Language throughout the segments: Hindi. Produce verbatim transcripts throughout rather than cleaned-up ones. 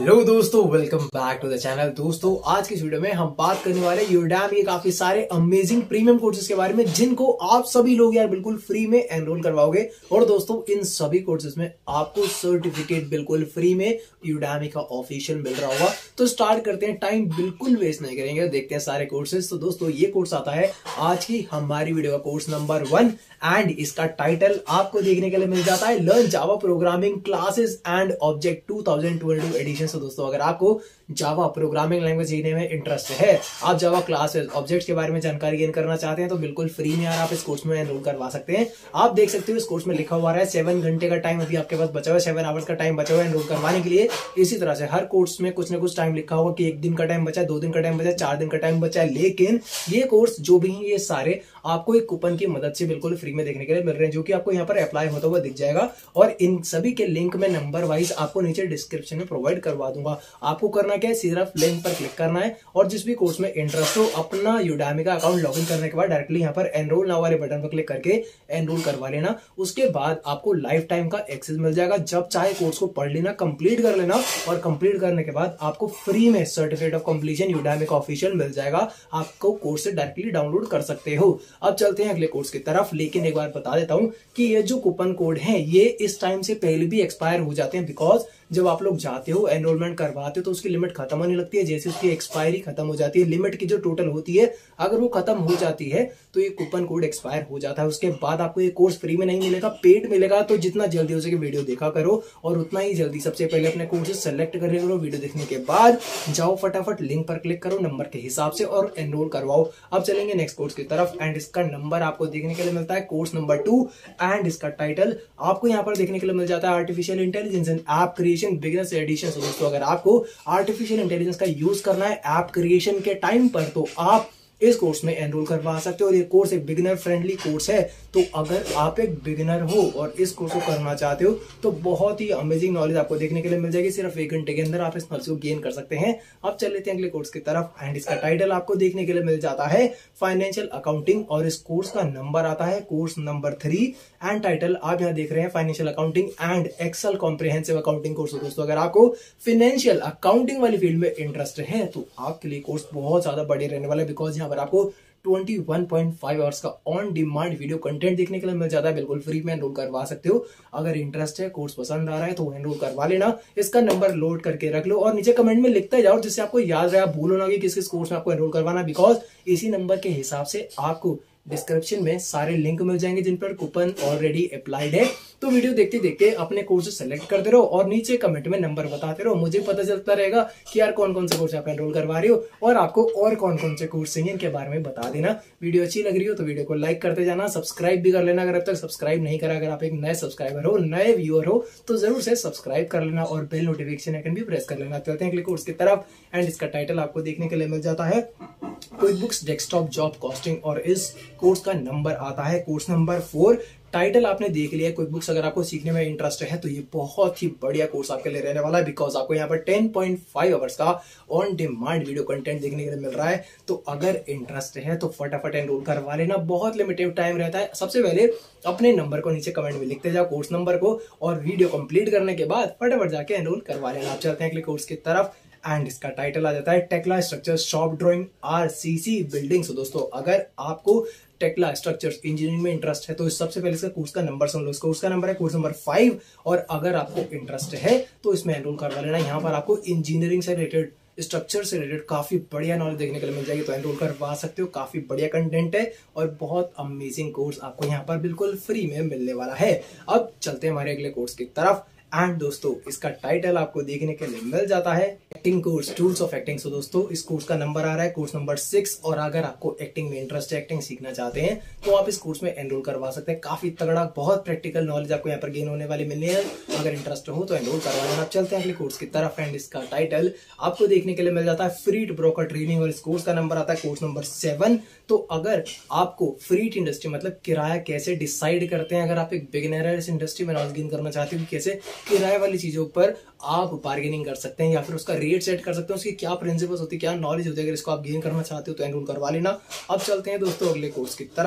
हेलो दोस्तों, welcome back to the channel. दोस्तों, आज की इस वीडियो में हम बात करने वाले यूडेमी के काफी सारे अमेजिंग प्रीमियम कोर्सेज के बारे में, जिनको आप सभी लोग यार बिल्कुल फ्री में एनरोल करवाओगे। और दोस्तों, इन सभी कोर्सेज में आपको सर्टिफिकेट बिल्कुल फ्री में यूडेमी का ऑफिशियल मिल रहा होगा। तो स्टार्ट करते हैं, टाइम बिल्कुल वेस्ट नहीं करेंगे, देखते हैं सारे कोर्सेज। तो दोस्तों, ये कोर्स आता है आज की हमारी वीडियो का कोर्स नंबर वन एंड इसका टाइटल आपको देखने के लिए मिल जाता है learn Java programming classes and object two thousand twenty two edition. तो दोस्तों, अगर आपको जावा प्रोग्रामिंग लैंग्वेज सीखने में इंटरेस्ट है, आप जावा क्लासेस ऑब्जेक्ट्स के बारे में जानकारी गेन करना चाहते हैं, तो बिल्कुल फ्री में यार आप इस कोर्स में एनरोल करवा सकते हैं। आप देख सकते हो इस कोर्स में लिखा हुआ है सेवन घंटे का टाइम अभी आपके पास बचा हुआ है, सेवन आवर्स का टाइम बचा हुआ है एनरोल करवाने के लिए। इसी तरह से हर कोर्स में कुछ ना कुछ टाइम लिखा होगा कि एक दिन का टाइम बचा है, दो दिन का टाइम बचा है, चार दिन का टाइम बचा है। लेकिन ये कोर्स जो भी है, ये सारे आपको एक कूपन की मदद से बिल्कुल फ्री में देखने के लिए मिल रहे हैं, जो कि आपको यहाँ पर अप्लाई होता हुआ दिख जाएगा। और इन सभी के लिंक में नंबर वाइज आपको नीचे डिस्क्रिप्शन में प्रोवाइड करवा दूंगा। आपको करना क्या है, सिर्फ लिंक पर क्लिक करना है और जिस भी कोर्स में इंटरेस्ट हो, अपना यूडेमी का अकाउंट लॉगिन करने के बाद डायरेक्टली यहाँ पर एनरोल नाउ वाले बटन पर क्लिक करके एनरोल करवा लेना। उसके बाद आपको लाइफ टाइम का एक्सेस मिल जाएगा, जब चाहे कोर्स को पढ़ लेना, कंप्लीट कर लेना और कंप्लीट करने के बाद आपको फ्री में सर्टिफिकेट ऑफ कंप्लीशन यूडेमी का ऑफिशियल मिल जाएगा। आपको कोर्स से डायरेक्टली डाउनलोड कर सकते हो। अब चलते हैं अगले कोर्स की तरफ, लेकिन एक बार बता देता हूं कि ये जो कूपन कोड है, ये इस टाइम से पहले भी एक्सपायर हो जाते हैं। बिकॉज जब आप लोग जाते हो एनरोलमेंट करवाते हो तो उसकी लिमिट खत्म होने लगती है। जैसे उसकी एक्सपायरी खत्म हो जाती है, लिमिट की जो टोटल होती है, अगर वो खत्म हो जाती है तो ये कूपन कोड एक्सपायर हो जाता है। उसके बाद आपको ये कोर्स फ्री में नहीं मिलेगा, पेड मिलेगा। तो जितना जल्दी हो सके वीडियो देखा करो और उतना ही जल्दी सबसे पहले अपने कोर्सेज सेलेक्ट कर करो। वीडियो देखने के बाद जाओ फटाफट लिंक पर क्लिक करो नंबर के हिसाब से और एनरोल करवाओ। अब चलेंगे नेक्स्ट कोर्स की तरफ एंड इसका नंबर आपको देखने के लिए मिलता है कोर्स नंबर टू एंड इसका टाइटल आपको यहाँ पर देखने के लिए मिल जाता है artificial intelligence and app creation beginners edition. दोस्तों, अगर आपको आर्टिफिशियल इंटेलिजेंस का यूज करना है ऐप क्रिएशन के टाइम पर, तो आप इस कोर्स में एनरोल करवा सकते हो। और ये कोर्स एक बिगिनर फ्रेंडली कोर्स है। तो अगर आप एक बिगिनर हो और इस कोर्स को करना चाहते हो, तो बहुत ही अमेजिंग नॉलेज आपको देखने के लिए मिल जाएगी। सिर्फ एक घंटे के अंदर आप इस नॉलेज को गेन कर सकते हैं। अब चल लेते हैं अगले कोर्स की तरफ एंड इसका टाइटल आपको देखने के लिए मिल जाता है फाइनेंशियल अकाउंटिंग और इस कोर्स का नंबर आता है course number three and title आप यहाँ देख रहे हैं financial accounting and Excel comprehensive accounting course. दोस्तों, अगर आपको फाइनेंशियल अकाउंटिंग वाली फील्ड में इंटरेस्ट है तो आपके लिए कोर्स बहुत ज्यादा बढ़िया रहने वाला है। बिकॉज यहाँ पर आपको इक्कीस पॉइंट पाँच आवर्स का ऑन डिमांड वीडियो कंटेंट देखने के लिए मिल जाता है। बिल्कुल फ्री में एनरोल करवा सकते हो। अगर इंटरेस्ट है, कोर्स पसंद आ रहा है, तो एनरोल करवा लेना। इसका नंबर लोड करके रख लो और नीचे कमेंट में लिखते जाओ, जिससे आपको याद रहे। आप भूलो ना कि किस किस कोर्स में आपको एनरोल करवाना। बिकॉज इसी नंबर के हिसाब से आपको डिस्क्रिप्शन में सारे लिंक मिल जाएंगे जिन पर कूपन ऑलरेडी अप्लाइड है। तो वीडियो देखते देखते अपने कोर्स सेलेक्ट करते रहो और नीचे कमेंट में नंबर बताते रहो। मुझे पता चलता रहेगा कि यार कौन कौन से कोर्स आप एनरोल करवा रहे हो और आपको और कौन कौन से कोर्स चाहिए, इनके बारे में बता देना। वीडियो अच्छी लग रही हो तो वीडियो को लाइक करते जाना, सब्सक्राइब भी कर लेना अगर अब तक सब्सक्राइब नहीं करा। अगर आप एक नए सब्सक्राइबर हो, नए व्यूअर हो, तो जरूर से सब्सक्राइब कर लेना और बेल नोटिफिकेशन आइकन भी प्रेस कर लेना। चलते हैं अगले कोर्स की तरफ एंड इसका टाइटल आपको देखने के लिए मिल जाता है क्विकबुक्स डेस्कटॉप जॉब कॉस्टिंग और इस कोर्स का नंबर आता है कोर्स नंबर फोर। टाइटल आपने देख लिया क्विकबुक्स। अगर आपको सीखने में इंटरेस्ट है तो ये बहुत ही बढ़िया कोर्स आपके लिए रहने वाला है। बिकॉज आपको यहाँ पर टेन पॉइंट फाइव आवर्स का ऑन डिमांड वीडियो कंटेंट देखने के लिए मिल रहा है। तो अगर इंटरेस्ट है तो फटाफट एनरोल करवा लेना, बहुत लिमिटेड टाइम रहता है। सबसे पहले अपने नंबर को नीचे कमेंट में लिखते जाओ, कोर्स नंबर को, और वीडियो कंप्लीट करने के बाद फटाफट जाके एनरोल करवा लेना। आप चलते हैं अगले कोर्स की तरफ एंड इसका टाइटल आ जाता है Tekla structure shop drawing RCC building. So दोस्तों, अगर आपको टेक्ला स्ट्रक्चर्स इंजीनियरिंग में इंटरेस्ट है तो सबसे पहले इसका कोर्स का नंबर सुन लो। इसका कोर्स का नंबर है कोर्स नंबर फाइव और अगर आपको इंटरेस्ट है तो इसमें एनरोल करवा लेना। यहाँ पर आपको इंजीनियरिंग से रिलेटेड, स्ट्रक्चर से रिलेटेड काफी बढ़िया नॉलेज देखने के लिए मिल जाएगी। तो एनरोल करवा सकते हो, काफी बढ़िया कंटेंट है और बहुत अमेजिंग कोर्स आपको यहाँ पर बिल्कुल फ्री में मिलने वाला है। अब चलते हैं हमारे अगले कोर्स की तरफ एंड दोस्तों, इसका टाइटल आपको देखने के लिए मिल जाता है acting course tools of acting. So दोस्तों, इस कोर्स का नंबर आ रहा है कोर्स नंबर सिक्स और अगर आपको एक्टिंग में इंटरेस्ट है, एक्टिंग सीखना चाहते हैं, तो आप इस कोर्स में एनरोल करवा सकते हैं। काफी तगड़ा, बहुत प्रैक्टिकल नॉलेज आपको यहाँ पर गेन होने वाली मिलनी है। अगर इंटरेस्ट हो तो एनरोल करवा लेना। चलते हैं अगले कोर्स की तरफ एंड इसका टाइटल आपको देखने के लिए मिल जाता है फ्रीट ब्रोकर ट्रेनिंग और इस कोर्स का नंबर आता है कोर्स नंबर सेवन। तो अगर आपको फ्रीट इंडस्ट्री मतलब किराया कैसे डिसाइड करते हैं, अगर आप एक बिगिनर है इस इंडस्ट्री में नॉलेज गेन करना चाहते हो कि कैसे किराए वाली चीजों पर आप बार्गेनिंग कर सकते हैं या फिर उसका रेट सेट कर सकते हैं, उसकी क्या प्रिंसिपल्स होती है, क्या नॉलेज होती है, अगर इसको आप गेन करना चाहते हो तो एनरोल करवा लेना। अब चलते हैं दोस्तों अगले कोर्स की तरफ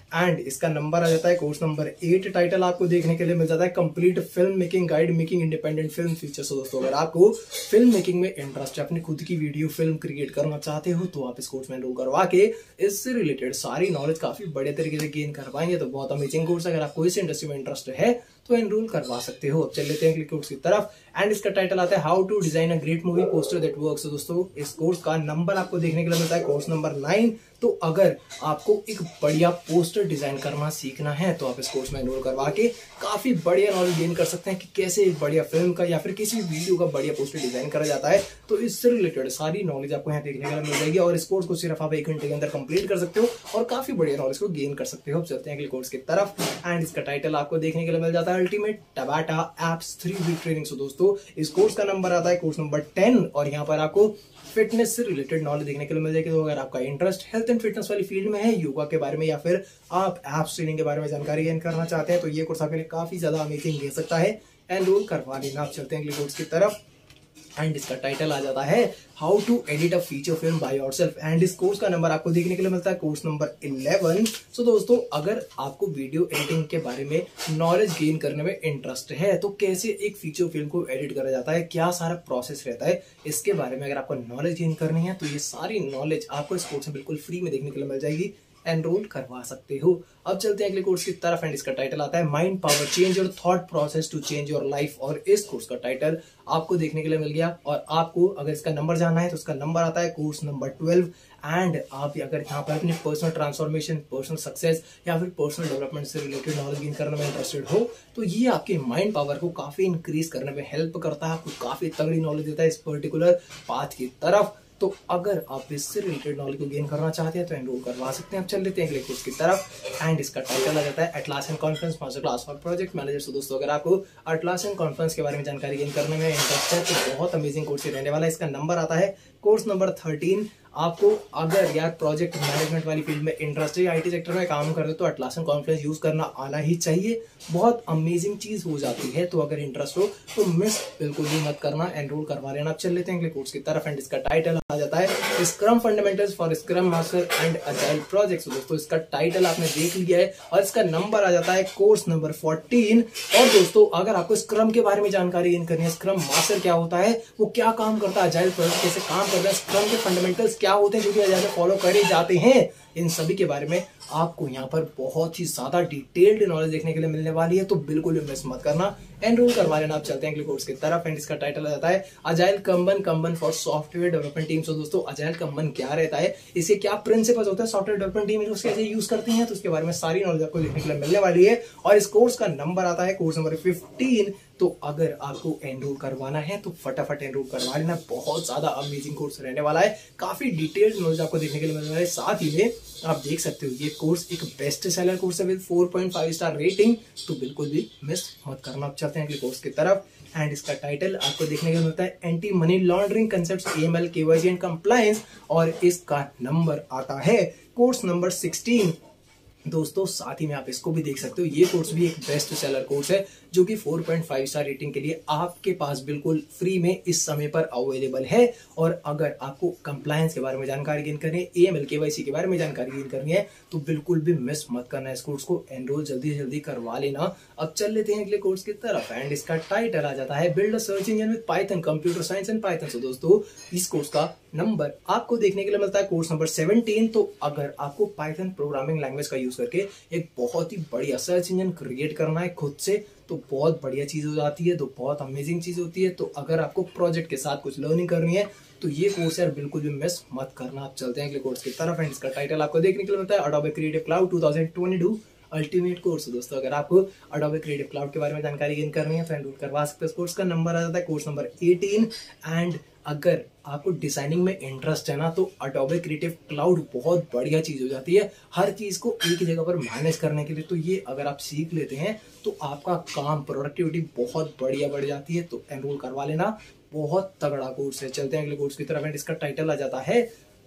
एंड इसका नंबर आ जाता है कोर्स नंबर एट। टाइटल आपको देखने के लिए मिल जाता है complete film making guide making independent film features. दोस्तों अगर आपको फिल्म मेकिंग में इंटरेस्ट है, अपनी खुद की वीडियो फिल्म क्रिएट करना चाहते हो, तो आप इस कोर्स में एनरोल करवा के इससे रिलेटेड सारी नॉलेज काफी बड़े तरीके से गेन कर पाएंगे। तो बहुत अमेजिंग कोर्स, अगर आपको इस इंडस्ट्री में इंटरेस्ट है तो एनरोल करवा सकते हो। अब चल लेते हैं क्लिक कोर्स की तरफ एंड इसका टाइटल आता है how to design a great movie poster that works. दोस्तों इस कोर्स का नंबर आपको देखने के लिए मिलता है कोर्स नंबर नाइन। तो अगर आपको एक बढ़िया पोस्टर डिजाइन करना सीखना है तो आप इस कोर्स में एनरोल करवा के काफी बढ़िया नॉलेज गेन कर सकते हैं कि कैसे एक बढ़िया फिल्म का या फिर किसी वीडियो का बढ़िया पोस्टर डिजाइन करा जाता है। तो इससे रिलेटेड सारी नॉलेज आपको यहाँ देखने के लिए मिल जाएगी और इस कोर्स को सिर्फ आप एक घंटे के अंदर कंप्लीट कर सकते हो और काफी बढ़िया नॉलेज को गेन कर सकते हो। चलते हैं अगले कोर्स की तरफ एंड इसका टाइटल आपको देखने के लिए मिल जाता है ultimate Tabata apps three week training. So दोस्तों इस कोर्स का नंबर आता है कोर्स नंबर टेन और यहाँ पर आपको फिटनेस से रिलेटेड नॉलेज देखने के लिए मिल जाएगी। तो अगर आपका इंटरेस्ट हेल्थ एंड फिटनेस वाली फील्ड में है, योगा के बारे में या फिर आप एप्स ट्रेनिंग के बारे में जानकारी गेन करना चाहते हैं, तो ये कोर्स आपके लिए काफी ज्यादा अमेजिंग ले सकता है। एनरोल करवा लेना। आप चलते हैं अगले कोर्स की तरफ एंड इसका टाइटल आ जाता है how to edit a feature film by yourself and इस कोर्स का नंबर आपको देखने के लिए मिलता है कोर्स नंबर इलेवन। सो दोस्तों अगर आपको वीडियो एडिटिंग के बारे में नॉलेज गेन करने में इंटरेस्ट है, तो कैसे एक फीचर फिल्म को एडिट करा जाता है, क्या सारा प्रोसेस रहता है, इसके बारे में अगर आपको नॉलेज गेन करनी है तो ये सारी नॉलेज आपको इस कोर्स में बिल्कुल फ्री में देखने के लिए मिल जाएगी। एनरोल करवा सकते हो। अब चलते हैं अगले कोर्स की तरफ एंड इसका टाइटल आता है mind power change your thought process to change your life और इस कोर्स का टाइटल आपको देखने के लिए मिल गया। और आपको अगर इसका नंबर जानना है तो इसका नंबर आता है कोर्स नंबर ट्वेल्व एंड आप अगर यहाँ पर अपनी पर्सनल ट्रांसफॉर्मेशन, पर्सनल सक्सेस या फिर पर्सनल डेवलपमेंट से रिलेटेड नॉलेज गेन करने में इंटरेस्टेड हो, तो ये आपके माइंड पावर को काफी इंक्रीज करने में हेल्प करता है, आपको काफी तगड़ी नॉलेज देता है इस पर्टिकुलर पाथ की तरफ। तो अगर आप इससे रिलेटेड नॉलेज को गेन करना चाहते हैं तो एनरोल करवा सकते हैं। अब चल लेते हैं अगले कोर्स की तरफ एंड इसका टाइटल आ जाता है Atlassian conference master class for project manager. तो दोस्तों अगर आपको एटलासियन कॉन्फ्रेंस के बारे में जानकारी गेन करने में इंटरेस्ट है तो बहुत अमेजिंग कोर्स रहने वाला है। इसका नंबर आता है कोर्स नंबर थर्टीन। आपको अगर यार प्रोजेक्ट मैनेजमेंट वाली फील्ड में इंटरेस्ट है, आईटी सेक्टर में काम करते हो, तो एटलासियन कॉन्फ्रेंस यूज करना आना ही चाहिए। बहुत अमेजिंग चीज हो जाती है। तो अगर इंटरेस्ट हो तो मिस बिल्कुल भी मत करना, एनरोल करवा लेना। अब चल लेते हैं अगले कोर्स की तरफ एंड इसका टाइटल आ जाता है scrum fundamentals for scrum master and agile projects. दोस्तों इसका टाइटल आपने देख लिया है और इसका नंबर आ जाता है कोर्स नंबर फोर्टीन। और दोस्तों अगर आपको स्क्रम के बारे में जानकारी गेन करनी है, स्क्रम मास्टर क्या होता है, वो क्या काम करता है, अजाइल प्रोजेक्ट कैसे काम करता है, स्क्रम के फंडामेंटल्स क्या होते हैं जो कि अजाइल फॉलो करे जाते हैं, इन सभी के बारे में आपको यहाँ पर बहुत ही ज्यादा डिटेल्ड नॉलेज देखने के लिए मिलने वाली है। तो बिल्कुल भी मिस मत करना, एनरोल करवा लेना। आप चलते हैं अगले कोर्स की तरफ एंड इसका टाइटल आ जाता है agile kanban kanban for software development team. So दोस्तों अजाइल कंबन क्या रहता है, इसके क्या प्रिंसिपल्स होता है, सॉफ्टवेयर डेवलपमेंट टीम उसके कैसे यूज करती है, तो उसके बारे में सारी नॉलेज आपको देखने के लिए मिलने वाली है। और इस कोर्स का नंबर आता है कोर्स नंबर फिफ्टीन। तो अगर आपको एनरोल करवाना है तो फटाफट एनरोल करवा लेना। बहुत ज्यादा अमेजिंग कोर्स रहने वाला है, काफी डिटेल्ड नॉलेज आपको देखने के लिए मिलने वाला है। साथ ही में आप देख सकते हो ये कोर्स एक बेस्ट सेलर कोर्स है with four point five star rating, तो बिल्कुल भी मिस मत करना। आप चलते हैं अगले कोर्स की तरफ एंड इसका टाइटल आपको देखने को मिलता है anti money laundering concepts AML KYC and compliance और इसका नंबर आता है कोर्स नंबर सिक्सटीन। दोस्तों साथ ही में आप इसको भी देख सकते हो, ये कोर्स भी एक बेस्ट सेलर कोर्स है जो कि four point five star rating के लिए आपके पास बिल्कुल फ्री में इस समय पर अवेलेबल है। और अगर आपको कंप्लायंस के बारे में जानकारी गेन करनी है, एएमएल केवाईसी के बारे में जानकारी गेन करनी है, तो बिल्कुल भी मिस मत करना, इस कोर्स को एनरोल जल्दी जल्दी करवा लेना। अब चल लेते हैं अगले कोर्स की तरफ एंड इसका टाइटल आ जाता है build a search engine with Python computer science and Python. तो दोस्तों इस कोर्स का नंबर आपको देखने के लिए मिलता है कोर्स नंबर सेवनटीन। तो अगर आपको पाइथन प्रोग्रामिंग लैंग्वेज का यूज करके एक बहुत ही बढ़िया सर्च इंजन क्रिएट करना है खुद से, तो बहुत बढ़िया चीज हो जाती है, तो बहुत अमेजिंग चीज होती है। तो अगर आपको प्रोजेक्ट के साथ कुछ लर्निंग करनी है तो ये कोर्स यार बिल्कुल भी मिस मत करना। आप चलते हैं अगले कोर्स की तरफ एंड इसका टाइटल आपको देखने के लिए मिलता है Adobe Creative Cloud two thousand twenty two ultimate course. दोस्तों अगर आपको अडोबे क्रिएटिव क्लाउड के बारे में जानकारी गेन करनी है तो एनरोल करवा सकते हैं। इस कोर्स का नंबर आ जाता है कोर्स नंबर एटीन एंड अगर आपको डिजाइनिंग में इंटरेस्ट है ना, तो अडोबे क्रिएटिव क्लाउड बहुत बढ़िया चीज हो जाती है हर चीज को एक जगह पर मैनेज करने के लिए। तो ये अगर आप सीख लेते हैं तो आपका काम प्रोडक्टिविटी बहुत बढ़िया बढ़ जाती है। तो एनरोल करवा लेना, बहुत तगड़ा कोर्स है। चलते हैं अगले कोर्स की तरफ एंड इसका टाइटल आ जाता है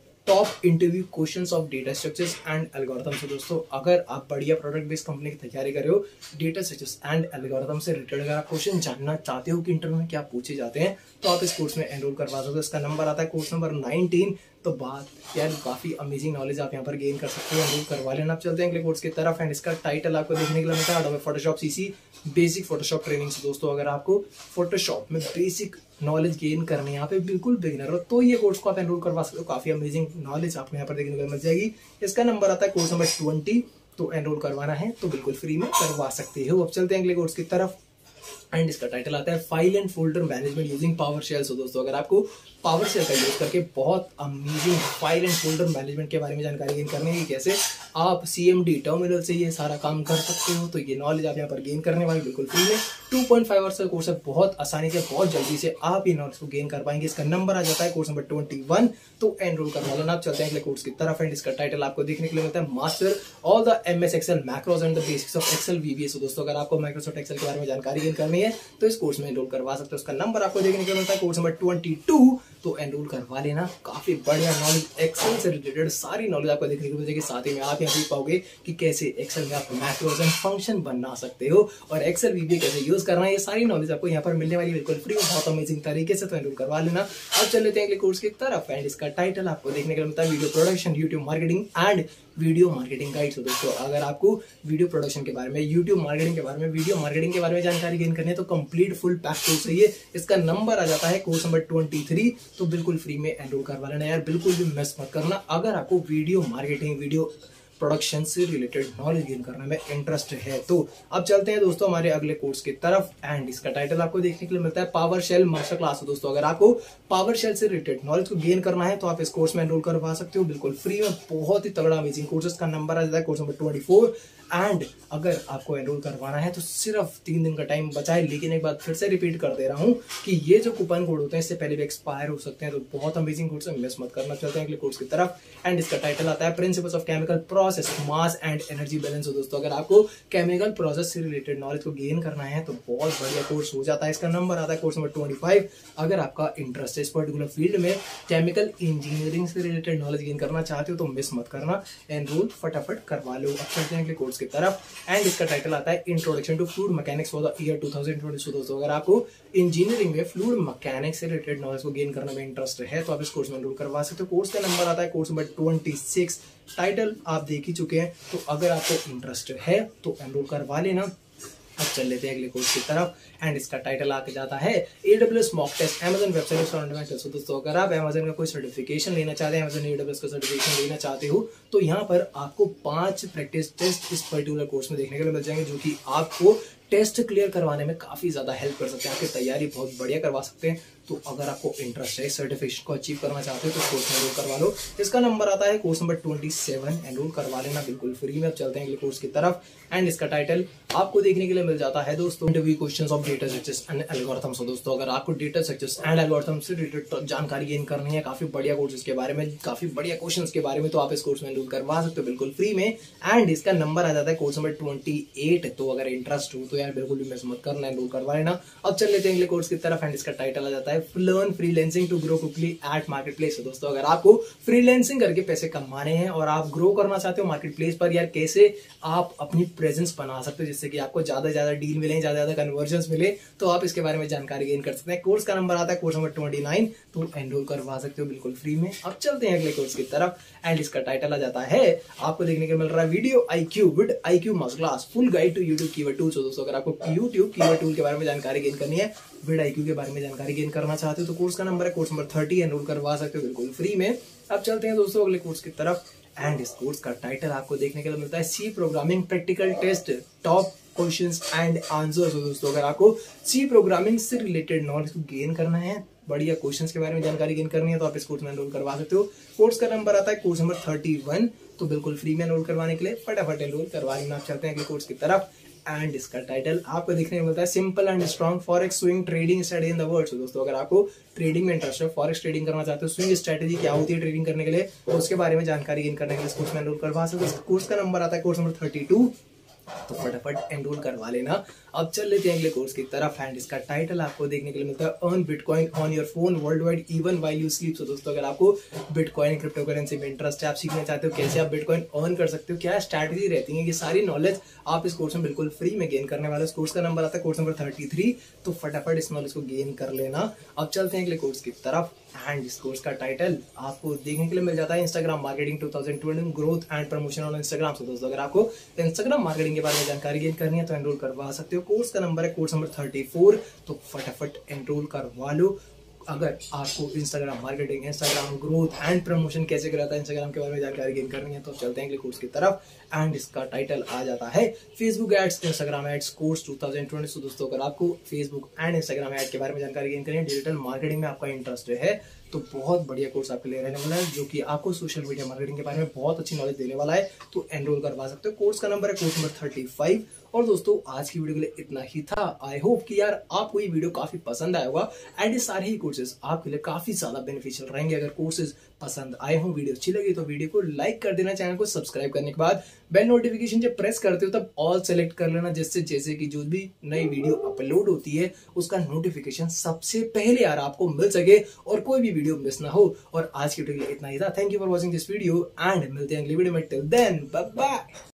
top interview questions of data structures and algorithm. से दोस्तों अगर आप बढ़िया प्रोडक्ट बेस्ड कंपनी की तैयारी कर रहे हो, डेटा स्ट्रक्चर्स एंड एल्गोरिथम से रिलेटेड अगर आप क्वेश्चन जानना चाहते हो कि इंटरव्यू में क्या पूछे जाते हैं, तो आप इस कोर्स में एनरोल करवा सकते हो। इसका नंबर आता है कोर्स नंबर नाइनटीन। तो बात यार काफी अमेजिंग नॉलेज आप यहाँ पर गेन कर सकते हो, एनरोल करवा लेना। आप चलते हैं अगले कोर्स की तरफ एंड इसका टाइटल आपको देखने के लिए मिलता है Adobe Photoshop CC basic Photoshop training से। दोस्तों अगर आपको फोटोशॉप में बेसिक नॉलेज गेन करनी है, यहाँ पे बिल्कुल बिगिनर हो, तो ये कोर्स को आप एनरोल करवा सकते हो। काफी अमेजिंग नॉलेज आपको यहाँ पर देखने को मिल जाएगी। इसका नंबर आता है कोर्स नंबर ट्वेंटी, तो एनरोल करवाना है तो बिल्कुल फ्री में करवा सकते हो। अब चलते हैं अगले कोर्स की तरफ एंड इसका टाइटल आता है file and folder management using PowerShell. So दोस्तों अगर आपको पावर शेल का यूज करके बहुत amazing file and folder management के बारे में जानकारी गेन करनी है, कैसे आप सीएमडी टर्मिनल से ये सारा काम कर सकते हो, तो ये नॉलेज आप यहाँ पर गेन करने वाले बिल्कुल फ्री में। टू पॉइंट फाइव आवर्स का कोर्स है, बहुत आसानी से बहुत जल्दी से आप ये नॉलेज को गेन कर पाएंगे। इसका नंबर आ जाता है कोर्स नंबर ट्वेंटी वन, तो एनरोल करवा लेना। आप चलते हैं अगले कोर्स की तरफ एंड इसका टाइटल आपको देखने के लिए मिलता है master all the MS Excel macros and the basics of Excel VBS. दोस्तों अगर आपको माइक्रोसॉफ्ट एक्सेल के बारे में जानकारी गेन करनी है तो इस कोर्स में एनरोल करवा सकते हो। उसका नंबर आपको देखने के लिए मिलता है कोर्स नंबर ट्वेंटी टू, तो एनरोल करवा लेना। काफी बढ़िया नॉलेज एक्सेल से रिलेटेड सारी नॉलेज आपको देखने को मिलेगी। साथ ही में आप यहाँ सीख पाओगे कि कैसे एक्सेल में आप मैक्रोस एंड फंक्शन बना सकते हो और एक्सेल वीबीए कैसे यूज करना है, ये सारी नॉलेज आपको यहाँ पर मिलने वाली बिल्कुल फ्री, बहुत अमेजिंग तरीके से, तो एनरोल करवा लेना। अब चल लेते हैं अगले कोर्स की तरफ एंड इसका टाइटल आपको देखने के लिए मिलता है video production, YouTube marketing and video marketing guide. तो दोस्तों अगर आपको वीडियो प्रोडक्शन के बारे में, यूट्यूब मार्केटिंग के बारे में, वीडियो मार्केटिंग के बारे में जानकारी गेन करनी है तो कंप्लीट फुल पैक कोर्स चाहिए। इसका नंबर आ जाता है कोर्स नंबर ट्वेंटी थ्री, तो बिल्कुल फ्री में एनरोल करवा लेना यार, बिल्कुल भी मिस मत करना। अगर आपको वीडियो मार्केटिंग, वीडियो प्रोडक्शन से रिलेटेड नॉलेज गेन करने में इंटरेस्ट है तो अब चलते हैं दोस्तों हमारे अगले कोर्स की तरफ एंड इसका टाइटल आपको देखने के लिए मिलता है पावर शेल मास्टर क्लास। तो दोस्तों अगर आपको पावर शेल से रिलेटेड नॉलेज को गेन करना है तो आप इस कोर्स में एनरोल करवा सकते हो बिल्कुल फ्री में। बहुत ही तगड़ा अमेजिंग कोर्स, का नंबर आ जाता है course number twenty four and अगर आपको एनरोल करवाना है तो सिर्फ तीन दिन का टाइम बचा है। लेकिन एक बात फिर से रिपीट कर दे रहा हूं कि ये जो कूपन कोड होते हैं इससे पहले भी एक्सपायर हो सकते हैं, तो बहुत अमेजिंग कोर्स है, मिस मत करना। चलते हैं अगले कोर्स की तरफ एंड इसका टाइटल आता है principles of chemical process mass and energy balance. हो दोस्तों अगर आपको केमिकल प्रोसेस से रिलेटेड नॉलेज को गेन करना है तो बहुत बढ़िया कोर्स हो जाता है। इसका नंबर आता है कोर्स नंबर ट्वेंटी फाइव। अगर आपका इंटरेस्ट है इस पर्टिकुलर फील्ड में, केमिकल इंजीनियरिंग से रिलेटेड नॉलेज गेन करना चाहते हो तो मिस मत करना, एनरोल फटाफट करवा लो। अब चलते हैं अगले कोर्स की तरफ एंड इसका टाइटल आता है introduction to fluid mechanics for the year two thousand twenty. दोस्तों अगर आपको इंजीनियरिंग में फ्लूइड मैकेनिक्स से रिलेटेड नॉलेज को गेन करने में इंटरेस्ट है तो आप इस कोर्स में एनरोल करवा सकते हो। कोर्स का नंबर आता है course number twenty six, title आप देख ही चुके हैं, तो अगर आपको इंटरेस्ट है तो एनरोल करवा लेना। अब चल लेते हैं अगले कोर्स की तरफ एंड इसका टाइटल आके जाता है AWS mock test Amazon Web Service fundamentals. दोस्तों अगर आप अमेज़न का कोई सर्टिफिकेशन लेना चाहते हैं, अमेज़न एडब्ल्यूएस का सर्टिफिकेशन लेना चाहते हो तो यहाँ पर आपको पांच प्रैक्टिस टेस्ट इस पर्टिकुलर कोर्स में देखने के लिए मिल जाएंगे, जो कि आपको टेस्ट क्लियर करवाने में काफी ज्यादा हेल्प कर सकते हैं, आपकी तैयारी बहुत बढ़िया करवा सकते हैं। तो अगर आपको इंटरेस्ट है, सर्टिफिकेशन को अचीव करना चाहते हो तो कोर्स में एनरोल करवा लो। इसका नंबर आता है course number twenty seven, enroll करवा लेना बिल्कुल फ्री में। अब चलते हैं अगले कोर्स की तरफ एंड इसका टाइटल आपको देखने के लिए मिल जाता है दोस्तों interview questions of data structures and algorithms. दोस्तों अगर आपको डेटा स्ट्रक्चर्स एंड एल्गोरिथम्स से रिलेटेड जानकारी गेन करनी है, काफी बढ़िया कोर्सेज के बारे में, काफी बढ़िया क्वेश्चंस के बारे में, तो आप इस कोर्स में एनरोल करवा सकते हो बिल्कुल फ्री में। एंड इसका नंबर आ जाता है कोर्स नंबर ट्वेंटी एट, तो अगर इंटरेस्ट हो तो यार बिल्कुल भी मिस मत करना, एनरोल करवा लेना। अब चल लेते हैं अगले कोर्स की तरफ एंड इसका टाइटल आ जाता है learn freelancing to grow quickly at marketplace. दोस्तों अगर आपको फ्रीलांसिंग करके पैसे कमाने हैं और आप ग्रो करना चाहते हो मार्केट प्लेस पर, यार कैसे आप अपनी प्रेजेंस बना सकते हो जिससे कि आपको ज्यादा से ज्यादा डील मिले, ज्यादा ज्यादा कन्वर्जन मिले, तो आप इसके बारे में जानकारी गेन कर सकते हैं। कोर्स का नंबर आता है कोर्स नंबर ट्वेंटी नाइन, तो एनरोल करवा सकते हो बिल्कुल फ्री में। अब चलते हैं अगले कोर्स की तरफ एंड इसका टाइटल आ जाता है आपको देखने को मिल रहा है video IQ with IQ master class full guide to YouTube keyword tools. दोस्तों अगर आपको यूट्यूब कीवर्ड टूल के बारे में जानकारी गेन करनी है, विद आईक्यू के बारे में जानकारी गेन करना चाहते हो तो कोर्स का नंबर है कोर्स नंबर थर्टी, एनरोल करवा सकते हो बिल्कुल फ्री में। अब चलते हैं दोस्तों अगले कोर्स की तरफ एंड इस कोर्स का टाइटल आपको देखने के लिए मिलता है C programming practical test top questions and answers. दोस्तों अगर आपको सी प्रोग्रामिंग से रिलेटेड नॉलेज को गेन करना है, बढ़िया क्वेश्चंस के बारे में जानकारी गेन करनी है, तो आप इस कोर्स में एनरोल करवा सकते हो। कोर्स का नंबर आता है कोर्स नंबर थर्टी वन, तो बिल्कुल फ्री में एनरोल करवाने के लिए फटाफट एनरोल करवा लेना। आप चलते हैं अगले कोर्स की तरफ एंड इसका टाइटल आपको देखने को मिलता है simple and strong forex swing trading study in the world. तो दोस्तों अगर आपको ट्रेडिंग में इंटरेस्ट है, फॉरेक्स ट्रेडिंग करना चाहते हो, स्विंग स्ट्रेटेजी क्या होती है ट्रेडिंग करने के लिए, तो उसके बारे में जानकारी गेन करने के लिए कोर्स में एनरोल करवा सकते हो। कोर्स का नंबर आता है कोर्स नंबर थर्टी टू, तो फटाफट एनरोल करवा लेना। अब चल लेते हैं अगले कोर्स की तरफ एंड इसका टाइटल आपको देखने के लिए मिलता है earn bitcoin on your phone worldwide even while you sleep. तो दोस्तों अगर आपको बिटकॉइन क्रिप्टो करेंसी में इंटरेस्ट है, आप सीखना चाहते हो कैसे आप बिटकॉइन अर्न कर सकते हो, क्या स्ट्रैटेजी रहती है, ये सारी नॉलेज आप इस कोर्स में बिल्कुल फ्री में गेन करने वाले। इस कोर्स का नंबर आता है कोर्स नंबर थर्टी थ्री। तो फटाफट इस नॉलेज को गेन कर लेना। अब चलते हैं अगले कोर्स की तरफ एंड इस कोर्स का टाइटल आपको देखने के लिए मिल जाता है Instagram marketing two thousand twenty growth and promotion on Instagram. तो दोस्तों अगर आपको इंस्टाग्राम मार्केटिंग के बारे में जानकारी गेन करनी है तो एनरोल करवा सकते हो। कोर्स का नंबर है कोर्स नंबर थर्टी फोर। तो फटाफट एनरोल करवा लो। अगर आपको Instagram marketing, Instagram growth and promotion कैसे कराता है इंस्टाग्राम के बारे में जानकारी गेन करनी है तो चलते हैं अगले कोर्स की तरफ एंड इसका टाइटल आ जाता है Facebook ads Instagram ads course two thousand twenty. तो दोस्तों अगर आपको फेसबुक एंड इंस्टाग्राम एड के बारे में जानकारी गेन करनी है, डिजिटल मार्केटिंग में आपका इंटरेस्ट है तो बहुत बढ़िया कोर्स आपके लिए रहने वाला है जो कि आपको सोशल मीडिया मार्केटिंग के बारे में बहुत अच्छी नॉलेज देने वाला है। तो एनरोल करवा सकते हो। कोर्स का नंबर है कोर्स नंबर थर्टी फाइव। और दोस्तों आज की वीडियो के लिए इतना ही था। आई होप कि यार आपको ये वीडियो काफी पसंद आया होगा एंड ये सारे ही कोर्सेज आपके लिए काफी ज्यादा बेनिफिशियल रहेंगे। अगर कोर्सेज पसंद आए हो, वीडियो अच्छी लगी तो वीडियो को लाइक कर देना, चैनल को सब्सक्राइब करने के बाद बेल नोटिफिकेशन जब प्रेस करते हो तब ऑल सेलेक्ट कर लेना, जिससे जैसे कि जो भी नई वीडियो अपलोड होती है उसका नोटिफिकेशन सबसे पहले यार आपको मिल सके और कोई भी वीडियो मिस ना हो। और आज की वीडियो के लिए इतना ही था। Thank you for watching this video and मिलते हैं अगली वीडियो में। Till then bye bye.